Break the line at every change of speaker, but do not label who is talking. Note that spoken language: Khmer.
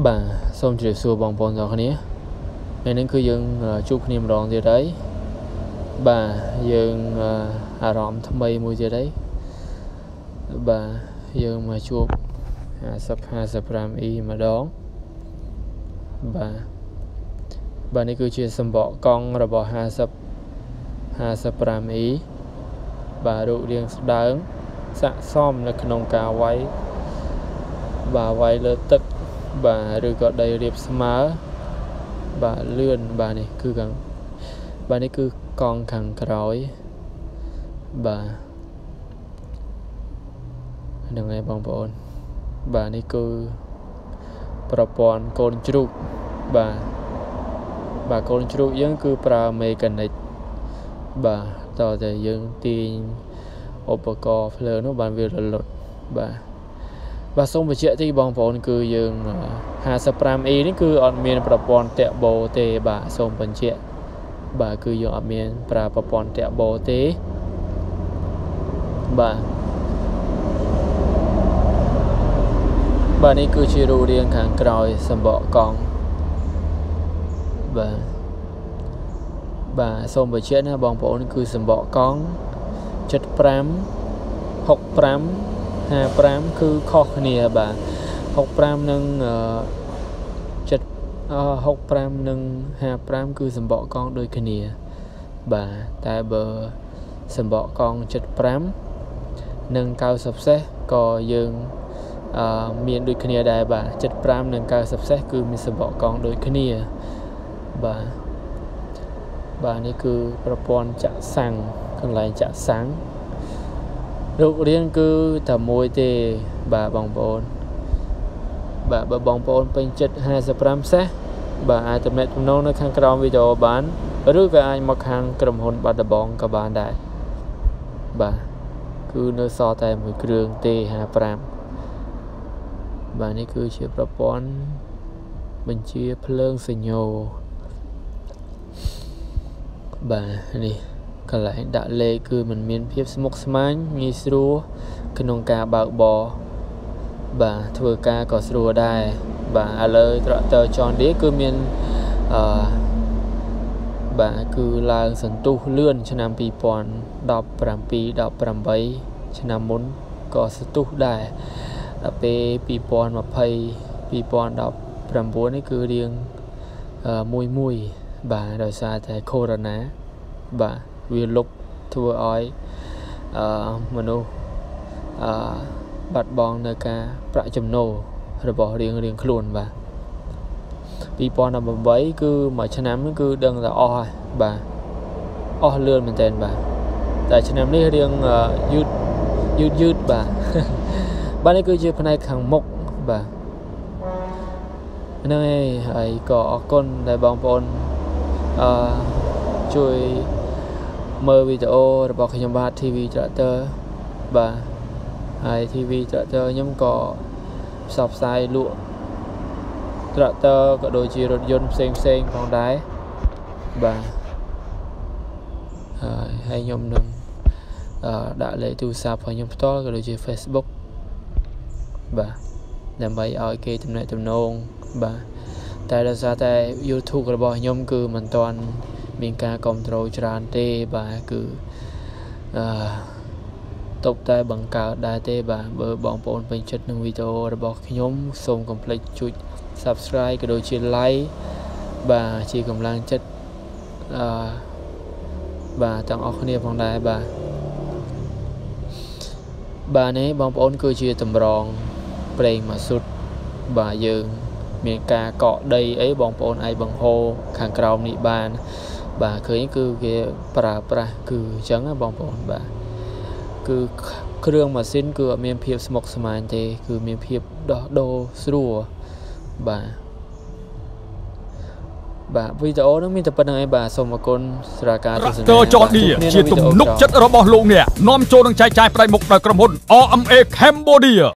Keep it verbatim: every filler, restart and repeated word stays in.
bà xong chỉ xua bằng bọn gió này nên nên cứ dừng chụp niềm đòn gì đấy bà dừng à rõm thâm mây mùi gì đấy bà dừng mà chụp sắp hai sắp ram y mà đón bà bà này cứ chia sầm bỏ con rồi bỏ hai sắp hai sắp ram y bà độ riêng đáng sạ xóm là nông cà quay bà quay lơ tức bà rồi gọi đầy điệp smá bà lươn bà này cứ gắng bà này cứ con khẳng cõi bà đừng nghe bong bồn bà này cứ propon con trục bà bà con trục vẫn cứ pra mê cần này bà tỏ thể dân tin opco phơi nó bàn việc là lột bà bà xong về chuyện thì bong bồn cứ dừng hà sapram eนี่คือ on មានប្រព័ន្ធតាក់បូទេបាទសូមបញ្ជាក់បាទគឺយើងអត់មានប្រើប្រព័ន្ធតាក់បូទេបាទបាទនេះគឺជារូបរាងខាងក្រោយសម្បកកង់បាទបាទសូមបញ្ជាក់ណាបងប្អូនគឺសម្បកកង់เจ็ดสิบห้า หกสิบห้า ห้าสิบห้าគឺខុសគ្នាបាទหกสิบห้าនឹងចិត្តหกสิบห้าនឹងห้าสิบห้าគឺសម្បកកង់ដូចគ្នាបាទតែបើសម្បកកង់เจ็ดสิบห้าនិងเก้าสิบសេសក៏យើងអឺមានដូចគ្នាដែរបាទเจ็ดสิบห้าនិងเก้าสิบសេសគឺមានសម្បកកង់ដូចគ្នាបាទបាទនេះគឺប្រព័ន្ធចាក់សាំងកន្លែងចាក់សាំងរូបរាងគឺតែមួយទេបាទបងប្អូនបាទបើបងប្អូនពេញចិត្តห้าสิบห้าសេសបាទអាចទំនាក់ទំនងនៅខាងក្រោមវីដេអូបានឬក៏អាចមកខាងក្រុមហ៊ុនបាត់ដំបងក៏បានដែរបាទគឺនៅសល់តែមួយគ្រឿងទេห้าสิบห้าបាទនេះគឺជាប្រព័ន្ធបញ្ជាភ្លើងសញ្ញោបាទនេះកន្លែងដាក់លេខគឺมันមានភាពស្មុគស្មាញងាយស្រួលក្នុងការបើកបរបាទធ្វើការក៏ស្រួលដែរបាទឥឡូវត្រាក់ទ័រ John Deere គឺមានអឺបាទគឺឡើងសន្ទុះលឿនឆ្នាំពីរពាន់ដប់ប្រាំពីរ ដប់ប្រាំបីឆ្នាំមុនក៏សន្ទុះដែរដល់ពេលពីរពាន់ម្ភៃ ពីរពាន់ដប់ប្រាំបួននេះគឺរៀងអឺមួយមួយបាទដោយសារតែកូវីដ បាទវាលុបធ្វើឲ្យអឺមនុស្សអឺបាត់បង់នៅការប្រាក់ចំណូលរបស់រៀងរៀងខ្លួនបាទពីរពាន់ដប់ប្រាំបីគឺមួយឆ្នាំនេះគឺដឹងតែអស់ហើយបាទអស់លឿនមែនទែនបាទតែឆ្នាំនេះរៀងយឺតយឺតយឺតបាទបាទនេះគឺជាផ្នែកខាងមុខបាទហ្នឹងហើយហើយក៏អរគុណដែលបងប្អូនអឺជួយមើលវីដេអូរបស់ខ្ញុំបាទ ที วี Tractor បាទហើយ ที วี Tractor ខ្ញុំក៏ផ្សព្វផ្សាយលក់ Tractor ក៏ដូចជារថយន្តផ្សេងផ្សេងផងដែរបាទហើយហើយខ្ញុំនឹងអឺដាក់លេខទូរស័ព្ទរបស់ខ្ញុំផ្ទាល់ក៏ដូចជា Facebook បាទដើម្បីឲ្យគេទំនាក់ទំនងបាទតែដោយសារតែ YouTube របស់ខ្ញុំគឺមិនទាន់មានការគ្រប់គ្រងច្រើនទេបាទគឺអឺតបតែបង្កើតដែរទេបាទបើបងប្អូនពេញចិត្តនឹងវីដេអូរបស់ខ្ញុំសូមកុំភ្លេចចុច Subscribe ក៏ដូចជា Like បាទជាកម្លាំងចិត្តអឺបាទទាំងអស់គ្នាផងដែរបាទបាទនេះបងប្អូនគឺជាតម្រងប្រេងម៉ាស៊ូតបាទយើងមានការកកដីអីបងប្អូនអាចបង្ហូរខាងក្រោមនេះបានបាទឃើញគឺគេប្រើប្រាស់គឺអញ្ចឹងណាបងប្អូនបាទគឺគ្រឿងម៉ាស៊ីនគឺអត់មានភាពស្មុគស្មាញទេគឺមានភាពដោះដូរស្រួលបាទបាទវីដេអូនេះមានតែប៉ុណ្្នឹងឯងបាទសូមអរគុណសម្រាប់ការទស្សនា
Tractor John Deere ជាទំនុកចិត្តរបស់លោកអ្នកនាំចូលនឹងចែកចាយផ្នែកមុខដោយក្រុមហ៊ុន អារ เอ็ม เอ Cambodia